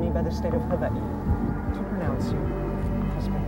me by the state of Hawaii to pronounce you husband.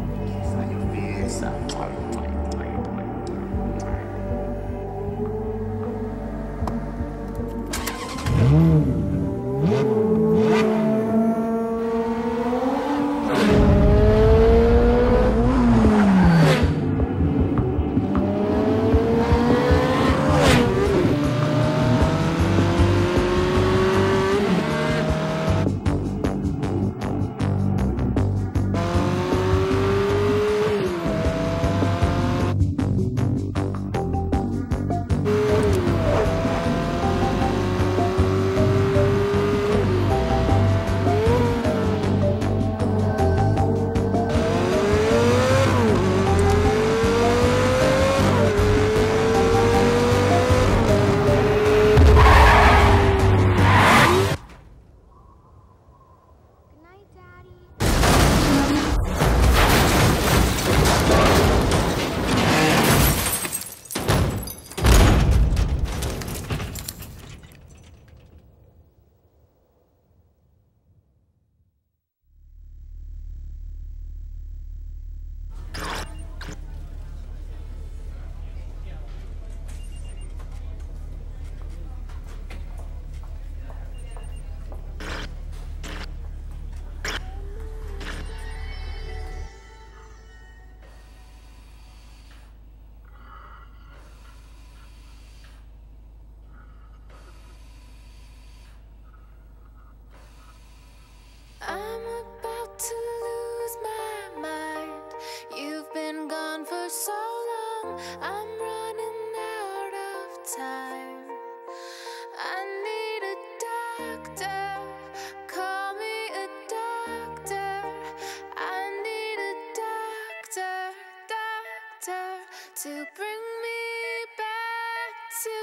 I'm about to lose my mind. You've been gone for so long, I'm running out of time. I need a doctor, call me a doctor. I need a doctor to bring me back to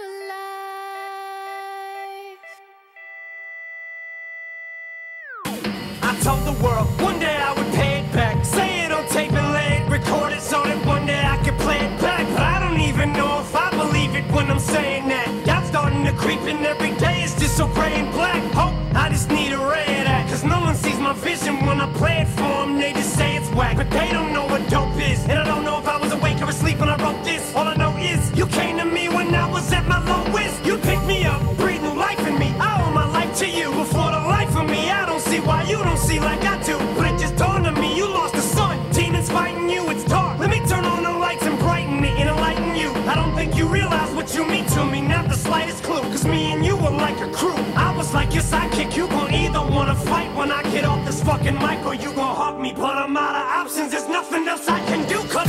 life. I told the world one day I would pay it back. Say it on tape and lay it, record it so that one day I could play it back. But I don't even know if I believe it when I'm saying that. I'm starting to creep in every day, it's just so gray and black. Hope I just need a ray of that, cause no one sees my vision when I play it for them. They just say it's whack, but they don't know what dope is. And I don't know if I was awake or asleep when I wrote this. All I know is you came to me when I was at my lowest. You picked me up, breathe new life in me. I owe my life to you. Before the life of me, I don't see why you don't see like I do. But it just dawned on me, you lost the sun. Demons fighting you, it's dark. Let me turn on the lights and brighten it and enlighten you. I don't think you realize what you mean to me, not the slightest clue. Cause me and you were like a crew. I was like your sidekick, you gon' either wanna fight when I get off this fucking mic, or you gon' hug me. But I'm out of options, there's nothing else I can do, cause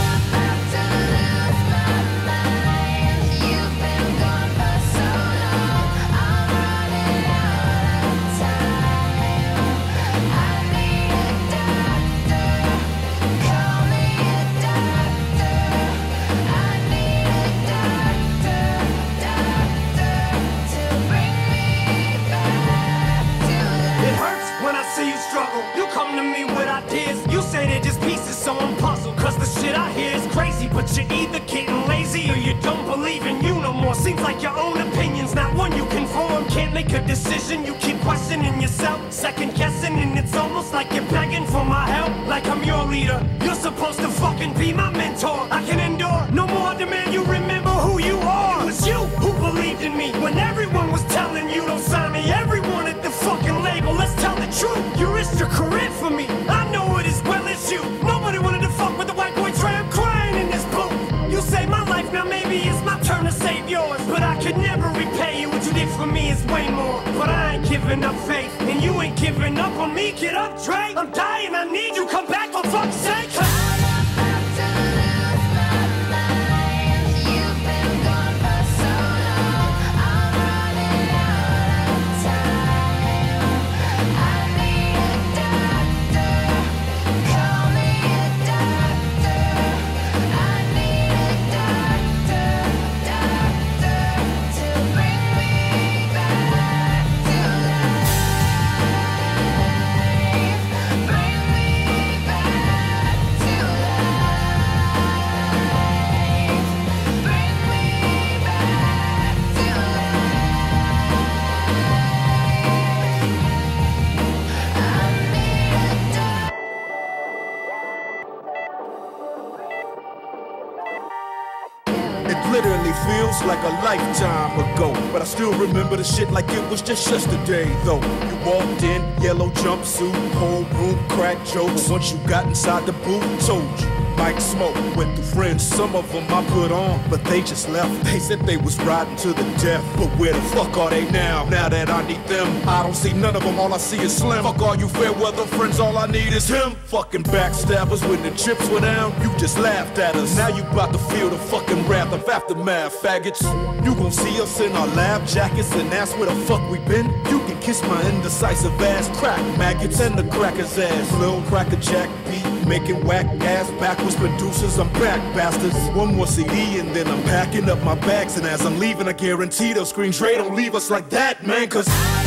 you come to me with ideas. You say they're just pieces, so I'm puzzled. Cause the shit I hear is crazy, but you're either getting lazy or you don't believe in you no more. Seems like your own opinion's not one you can form. Can't make a decision, you keep questioning yourself, second guessing, and it's almost like you're begging for my help. Like I'm your leader, you're supposed to fucking be my mentor. I can endure no more, demand you remember who you are. It was you who believed in me when everyone was telling you don't sign me. Everyone at the fucking label, let's tell the truth. You risked your career for me, I know it as well as you. Nobody wanted to fuck with the white boy tramp crying in this booth. You saved my life, now maybe it's my turn to save yours. But I could never repay you, what you did for me is way more. But I ain't giving up faith, and you ain't giving up on me. Get up, Dre, I'm dying, I need you, come back for fuck's sake. Bring me really feels like a lifetime ago. But I still remember the shit like it was just yesterday, though. You walked in, yellow jumpsuit, whole room crack jokes. Once you got inside the booth, told you Mike Smoke went through friends, some of them I put on, but they just left. They said they was riding to the death, but where the fuck are they now? Now that I need them, I don't see none of them, all I see is Slim. Fuck all you fair weather friends, all I need is him. Fucking backstabbers, when the chips were down, you just laughed at us. Now you about to feel the fucking wrath of aftermath, faggots. You gon' see us in our lab jackets and ask where the fuck we been. You can kiss my indecisive ass, crack maggots and the cracker's ass. Lil Cracker Jack beat, making whack ass backwards producers, I'm back, bastards. One more CD and then I'm packing up my bags, and as I'm leaving I guarantee they'll scream, Dre, don't leave us like that, man, cause